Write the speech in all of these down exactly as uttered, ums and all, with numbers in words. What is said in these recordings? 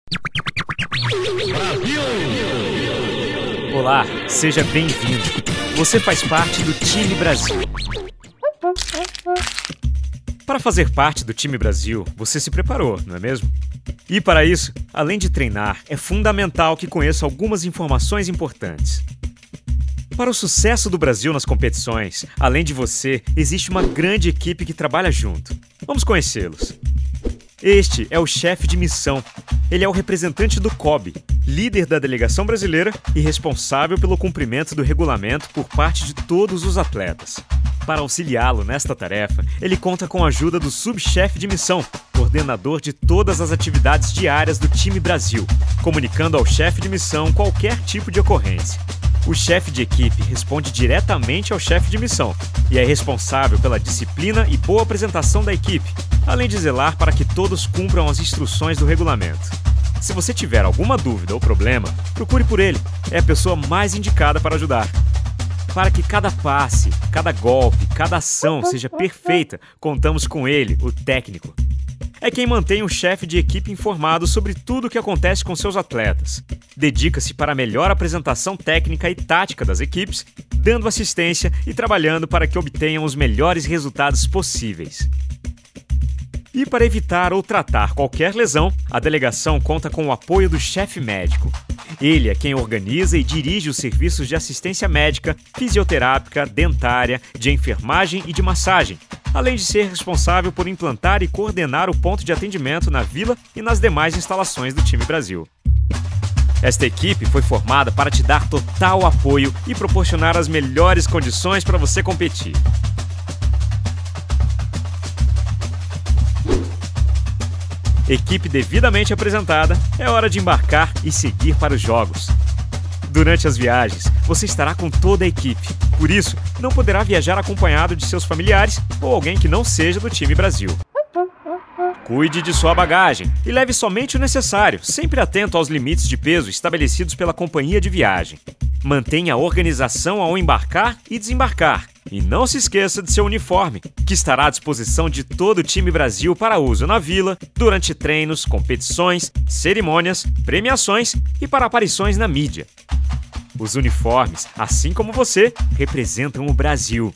Olá, seja bem-vindo. Você faz parte do Time Brasil. Para fazer parte do Time Brasil, você se preparou, não é mesmo? E para isso, além de treinar, é fundamental que conheça algumas informações importantes. Para o sucesso do Brasil nas competições, além de você, existe uma grande equipe que trabalha junto. Vamos conhecê-los. Este é o chefe de missão. Ele é o representante do C O B, líder da delegação brasileira e responsável pelo cumprimento do regulamento por parte de todos os atletas. Para auxiliá-lo nesta tarefa, ele conta com a ajuda do subchefe de missão, coordenador de todas as atividades diárias do Time Brasil, comunicando ao chefe de missão qualquer tipo de ocorrência. O chefe de equipe responde diretamente ao chefe de missão e é responsável pela disciplina e boa apresentação da equipe, além de zelar para que todos cumpram as instruções do regulamento. Se você tiver alguma dúvida ou problema, procure por ele. É a pessoa mais indicada para ajudar. Para que cada passe, cada golpe, cada ação seja perfeita, contamos com ele, o técnico. É quem mantém o chefe de equipe informado sobre tudo o que acontece com seus atletas. Dedica-se para a melhor apresentação técnica e tática das equipes, dando assistência e trabalhando para que obtenham os melhores resultados possíveis. E para evitar ou tratar qualquer lesão, a delegação conta com o apoio do chefe médico. Ele é quem organiza e dirige os serviços de assistência médica, fisioterápica, dentária, de enfermagem e de massagem, além de ser responsável por implantar e coordenar o ponto de atendimento na Vila e nas demais instalações do Time Brasil. Esta equipe foi formada para te dar total apoio e proporcionar as melhores condições para você competir. Equipe devidamente apresentada, é hora de embarcar e seguir para os jogos. Durante as viagens, você estará com toda a equipe. Por isso, não poderá viajar acompanhado de seus familiares ou alguém que não seja do Time Brasil. Cuide de sua bagagem e leve somente o necessário, sempre atento aos limites de peso estabelecidos pela companhia de viagem. Mantenha a organização ao embarcar e desembarcar. E não se esqueça de seu uniforme, que estará à disposição de todo o Time Brasil para uso na Vila, durante treinos, competições, cerimônias, premiações e para aparições na mídia. Os uniformes, assim como você, representam o Brasil.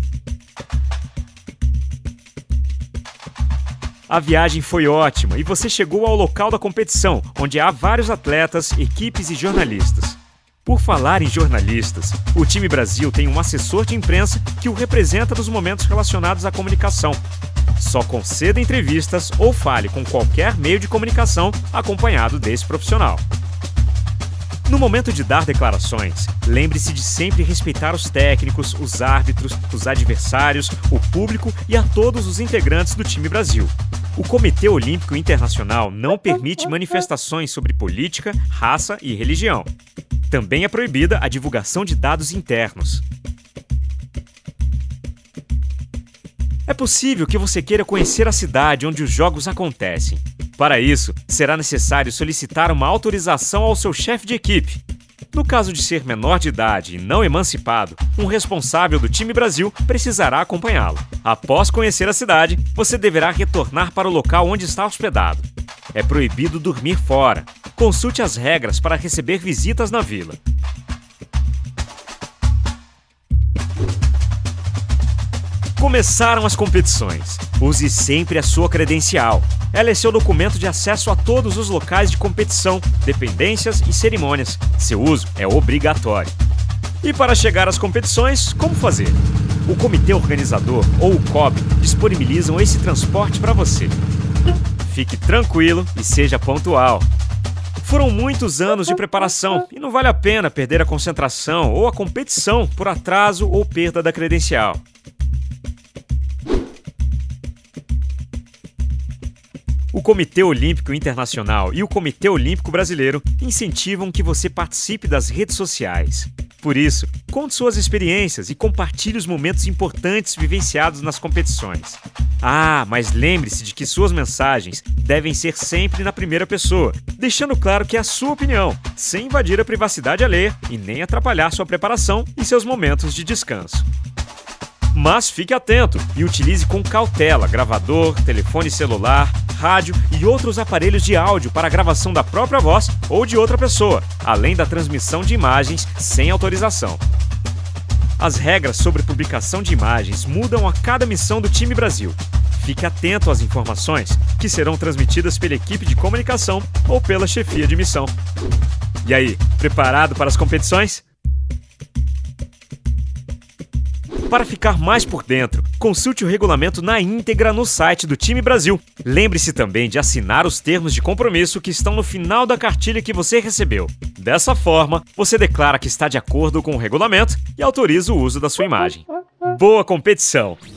A viagem foi ótima e você chegou ao local da competição, onde há vários atletas, equipes e jornalistas. Por falar em jornalistas, o Time Brasil tem um assessor de imprensa que o representa nos momentos relacionados à comunicação. Só conceda entrevistas ou fale com qualquer meio de comunicação acompanhado desse profissional. No momento de dar declarações, lembre-se de sempre respeitar os técnicos, os árbitros, os adversários, o público e a todos os integrantes do Time Brasil. O Comitê Olímpico Internacional não permite manifestações sobre política, raça e religião. Também é proibida a divulgação de dados internos. É possível que você queira conhecer a cidade onde os jogos acontecem. Para isso, será necessário solicitar uma autorização ao seu chefe de equipe. No caso de ser menor de idade e não emancipado, um responsável do Time Brasil precisará acompanhá-lo. Após conhecer a cidade, você deverá retornar para o local onde está hospedado. É proibido dormir fora. Consulte as regras para receber visitas na vila. Começaram as competições. Use sempre a sua credencial. Ela é seu documento de acesso a todos os locais de competição, dependências e cerimônias. Seu uso é obrigatório. E para chegar às competições, como fazer? O comitê organizador, ou o C O B, disponibilizam esse transporte para você. Fique tranquilo e seja pontual. Foram muitos anos de preparação e não vale a pena perder a concentração ou a competição por atraso ou perda da credencial. O Comitê Olímpico Internacional e o Comitê Olímpico Brasileiro incentivam que você participe das redes sociais. Por isso, conte suas experiências e compartilhe os momentos importantes vivenciados nas competições. Ah, mas lembre-se de que suas mensagens devem ser sempre na primeira pessoa, deixando claro que é a sua opinião, sem invadir a privacidade alheia e nem atrapalhar sua preparação e seus momentos de descanso. Mas fique atento e utilize com cautela gravador, telefone celular, rádio e outros aparelhos de áudio para a gravação da própria voz ou de outra pessoa, além da transmissão de imagens sem autorização. As regras sobre publicação de imagens mudam a cada missão do Time Brasil. Fique atento às informações que serão transmitidas pela equipe de comunicação ou pela chefia de missão. E aí, preparado para as competições? Para ficar mais por dentro, consulte o regulamento na íntegra no site do Time Brasil. Lembre-se também de assinar os termos de compromisso que estão no final da cartilha que você recebeu. Dessa forma, você declara que está de acordo com o regulamento e autoriza o uso da sua imagem. Boa competição!